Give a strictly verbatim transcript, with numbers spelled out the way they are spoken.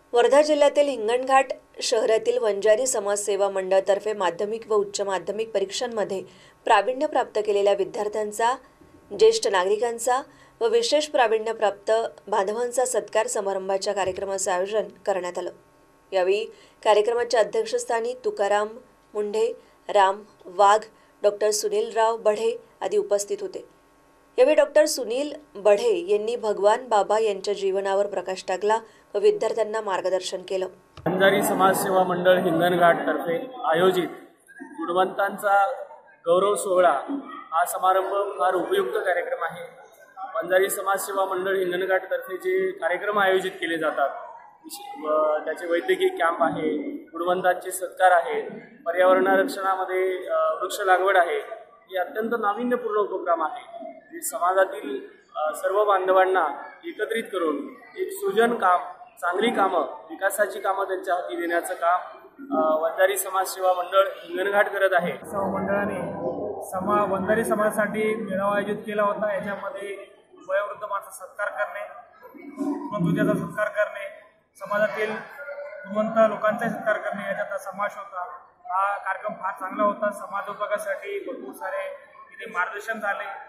वर्धा जिल्ह्यातील हिंगणघाट शहरातील वंजारी समाज सेवा मंडळातर्फे माध्यमिक व उच्च माध्यमिक परीक्षांमध्ये प्रावीण्य प्राप्त केलेल्या विद्यार्थ्यांचा, ज्येष्ठ नागरिकांचा व विशेष प्रावीण्य प्राप्त बांधवांचा सत्कार समारंभाच्या कार्यक्रमाचे आयोजन करण्यात आलं। यावेळी कार्यक्रमाच्या अध्यक्षस्थानी तुकाराम मुंढे, राम वाघ, डॉक्टर सुनीलराव बढे आदी उपस्थित होते। यावेळी डॉक्टर सुनील बढे यांनी भगवान बाबा यांच्या जीवनावर प्रकाश टाकला व विद्यार्थ्यांना मार्गदर्शन केलं। वंजारी समाज सेवा मंडळ हिंगणघाट तर्फे आयोजित गुणवंतांचा गौरव सोहळा हा समारंभ फार उपयुक्त कार्यक्रम आहे। वंजारी समाज सेवा मंडळ हिंगणघाट तर्फे जे कार्यक्रम आयोजित केले जातात, त्याचे वैद्यकीय कॅम्प आहे, गुणवंतांचे सत्कार आहे, पर्यावरण रक्षणामध्ये वृक्ष लागवड आहे, हे अत्यंत नाविन्यपूर्ण उपक्रम आहे। समाजातील सर्व बांधवांना एकत्रित करून एक सृजन काम, चांगली कामं, विकासाची कामं त्यांच्या हाती देण्याचं काम वंजारी समाज सेवा मंडळ हिंगणघाट करत आहे। सेवा मंडळाने समा वंजारी समाजासाठी मेळावा आयोजित केला होता। याच्यामध्ये वयोवृद्ध माणसाचा सत्कार करणे, गुणवंतांचा सत्कार करणे, समाजातील गुणवंत लोकांचा सत्कार करणे याचा समावेश होता। हा कार्यक्रम फार चांगला होता। समाज उपयोगासाठी भरपूर सारे इथे मार्गदर्शन झाले।